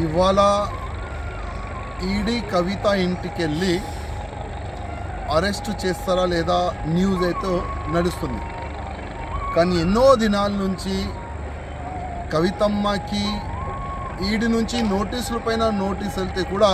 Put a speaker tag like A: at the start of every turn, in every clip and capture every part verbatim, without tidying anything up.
A: ఇవాళ ఈడీ కవిత ఇంటికి వెళ్ళి అరెస్ట్ చేస్తారా లేదా న్యూస్ అయితే నడుస్తుంది. కానీ ఎన్నో దినాల నుంచి కవితమ్మకి ఈడీ నుంచి నోటీసుల పైన నోటీస్ వెళ్తే కూడా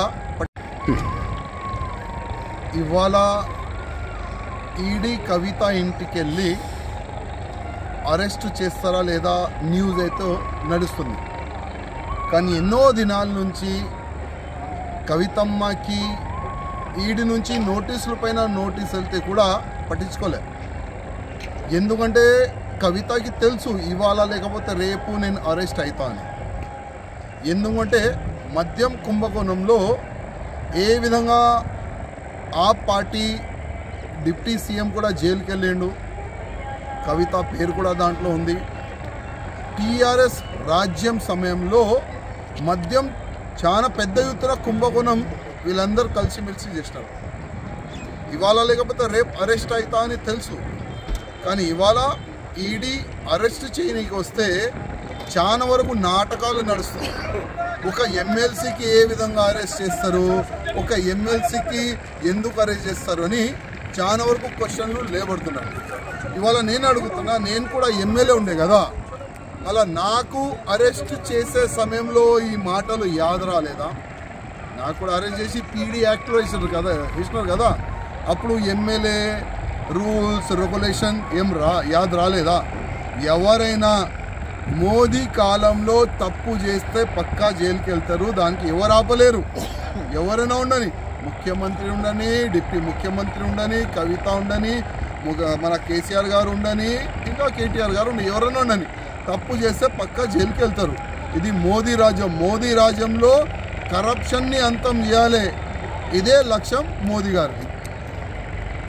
A: ఇవాళ ఈడీ కవిత ఇంటికి వెళ్ళి అరెస్ట్ చేస్తారా లేదా న్యూస్ అయితే నడుస్తుంది. కానీ ఎన్నో దినాల నుంచి కవితమ్మకి ఈడీ నుంచి నోటీసుల పైన నోటీస్ వెళ్తే కూడా పట్టించుకోలే. ఎందుకంటే కవితకి తెలుసు ఇవాళ లేకపోతే రేపు నేను అరెస్ట్ అవుతా అని. ఎందుకంటే మద్యం కుంభకోణంలో ఏ విధంగా ఆ పార్టీ డిప్యూటీ సీఎం కూడా జైలుకి వెళ్ళిండు, కవిత పేరు కూడా దాంట్లో ఉంది. టీఆర్ఎస్ రాజ్యం సమయంలో మద్యం చాలా పెద్ద ఎత్తున కుంభకోణం వీళ్ళందరూ కలిసిమెలిసి చేస్తారు. ఇవాళ లేకపోతే రేపు అరెస్ట్ అవుతా అని తెలుసు. కానీ ఇవాళ ఈడీ అరెస్ట్ చేయడానికి వస్తే చాలా వరకు నాటకాలు నడుస్తాయి. ఒక ఎమ్మెల్సీకి ఏ విధంగా అరెస్ట్ చేస్తారు, ఒక ఎమ్మెల్సీకి ఎందుకు అరెస్ట్ చేస్తారు అని చాలా వరకు క్వశ్చన్లు లేబడుతున్నాయి. ఇవాళ నేను అడుగుతున్నా, నేను కూడా ఎమ్మెల్యే ఉండే కదా, అలా నాకు అరెస్ట్ చేసే సమయంలో ఈ మాటలు యాద రాలేదా? నాకు కూడా అరెస్ట్ చేసి పీడీ యాక్ట్లో వేసారు కదా వేసినారు కదా అప్పుడు ఎమ్మెల్యే రూల్స్ రెగ్యులేషన్ ఏం రా యాద రాలేదా? ఎవరైనా మోదీ కాలంలో తప్పు చేస్తే పక్కా జైలుకి వెళ్తారు, దానికి ఎవరు ఆపలేరు. ఎవరైనా ఉండని, ముఖ్యమంత్రి ఉండని, డిప్యూటీ ముఖ్యమంత్రి ఉండని, కవిత ఉండని, మన కేసీఆర్ గారు ఉండని, ఇంకా కేటీఆర్ గారు ఉండని, ఎవరైనా ఉండని, తప్పు చేస్తే పక్కా జైలుకి వెళ్తారు. ఇది మోదీ రాజ్యం. మోదీ రాజ్యంలో కరప్షన్ని అంతం చేయాలి, ఇదే లక్ష్యం మోదీ గారు.